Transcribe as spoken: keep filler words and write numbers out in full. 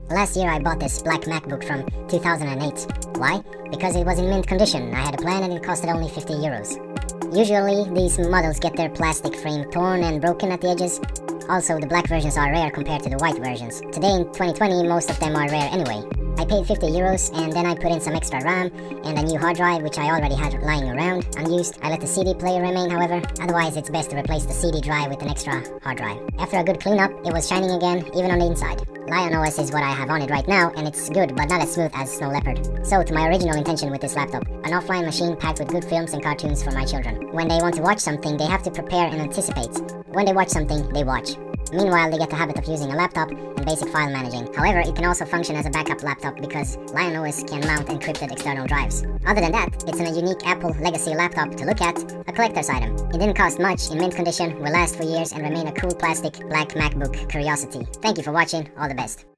Last year I bought this Black MacBook from two thousand eight. Why? Because it was in mint condition. I had a plan and it costed only fifty euros. Usually these models get their plastic frame torn and broken at the edges. Also, the black versions are rare compared to the white versions. Today in twenty twenty, most of them are rare anyway. I paid fifty euros and then I put in some extra RAM and a new hard drive which I already had lying around, unused. I let the C D player remain, however, otherwise it's best to replace the C D drive with an extra hard drive. After a good cleanup, it was shining again, even on the inside. Lion O S is what I have on it right now, and it's good but not as smooth as Snow Leopard. So to my original intention with this laptop, an offline machine packed with good films and cartoons for my children. When they want to watch something, they have to prepare and anticipate. When they watch something, they watch. Meanwhile, they get the habit of using a laptop and basic file managing. However, it can also function as a backup laptop because Lion O S can mount encrypted external drives. Other than that, it's a unique Apple legacy laptop to look at, a collector's item. It didn't cost much, in mint condition, will last for years and remain a cool plastic Black MacBook curiosity. Thank you for watching, all the best.